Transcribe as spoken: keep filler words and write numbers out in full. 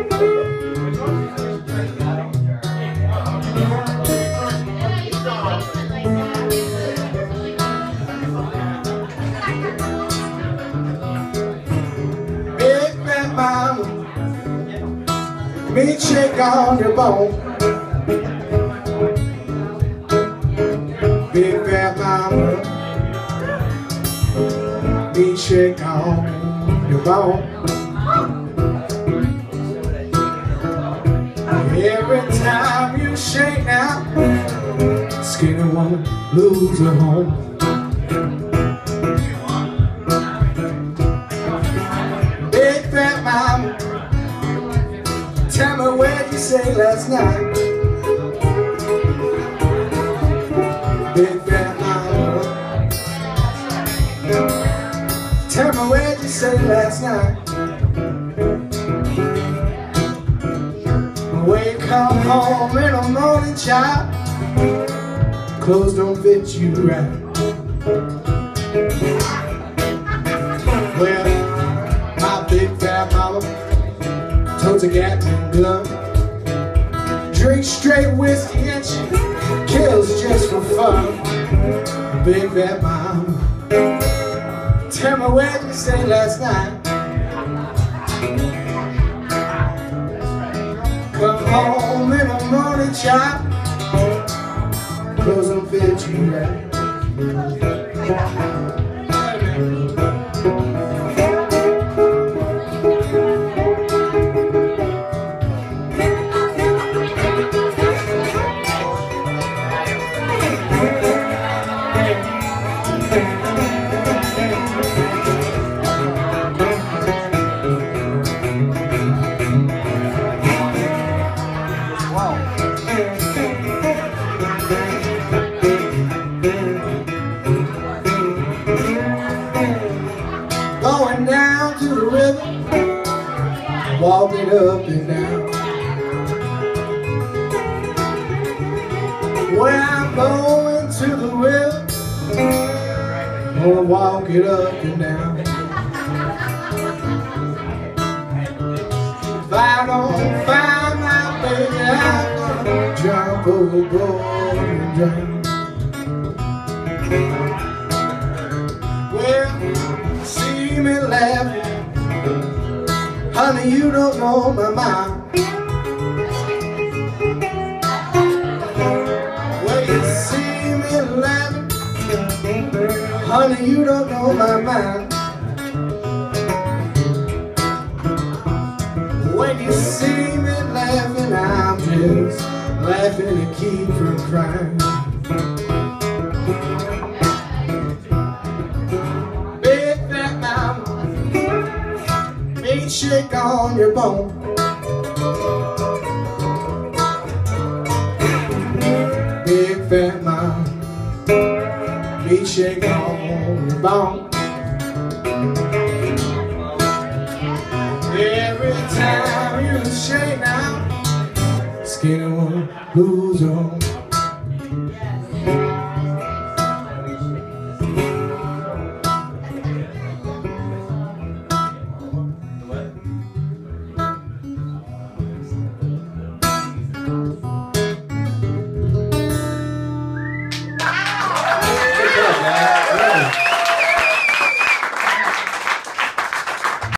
Me shake on your bone. Big fat mama, me shake on your bone. Every time you shake now, skinny woman lose her home. Big fat mama, tell me what you say last night. Big fat mama, tell me what you say last night. When you come home in the morning, child, clothes don't fit you right. Well, my big fat mama totes a Gatling glove, drinks straight whiskey and she kills just for fun. Big fat mama, tell me what you say last night. Come home in the morning, child, clothes don't fit you right. Going down to the river, walking up and down. Where I'm going to the river, gonna walk it up and down. If I don't find my baby, I'm gonna jump overboard and drown. Well, see me laughing, honey, you don't know my mind. Well, you see me laughing, honey, you don't know my mind. When you see me laughing, I'm just laughing to keep from crying. Shake on your bone. Big fat mama, me shake on your bone. Every time you shake now, skinny one lose on.